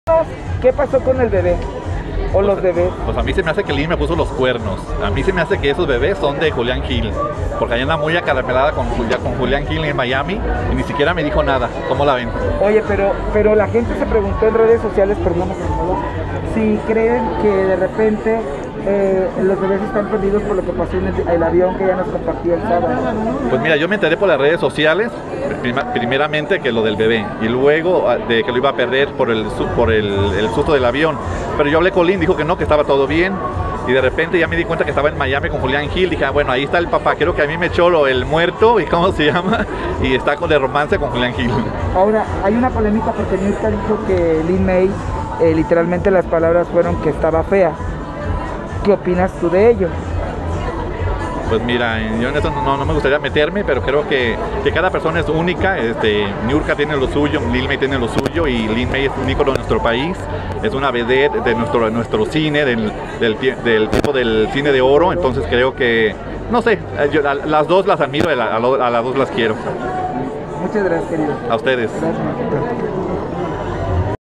¿Qué pasó con el bebé? ¿O los bebés? Pues a mí se me hace que Lynn me puso los cuernos. A mí se me hace que esos bebés son de Julián Gil. Porque ella anda muy acaramelada con Julián Gil en Miami y ni siquiera me dijo nada. ¿Cómo la ven? Oye, pero la gente se preguntó en redes sociales, perdón, si creen que de repente los bebés están perdidos por lo que pasó en el avión que ya nos compartió el sábado. Pues mira, yo me enteré por las redes sociales, primeramente que lo del bebé, y luego de que lo iba a perder por el susto del avión. Pero yo hablé con Lynn, dijo que no, que estaba todo bien. Y de repente ya me di cuenta que estaba en Miami con Julián Gil. Dije, bueno, ahí está el papá. Creo que a mí me echó el muerto, ¿y cómo se llama? Y está con el romance con Julián Gil. Ahora, hay una polémica porque Niurka dijo que Lin May, literalmente las palabras fueron que estaba fea. ¿Qué opinas tú de ello? Pues mira, yo en eso no me gustaría meterme, pero creo que cada persona es única. Niurka tiene lo suyo, Lin May tiene lo suyo, y Lin May es un ícono de nuestro país, es una vedette de nuestro cine, del tipo del cine de oro. Entonces creo que, no sé, yo las dos las admiro, a las dos las quiero. Muchas gracias, querido. A ustedes. Gracias.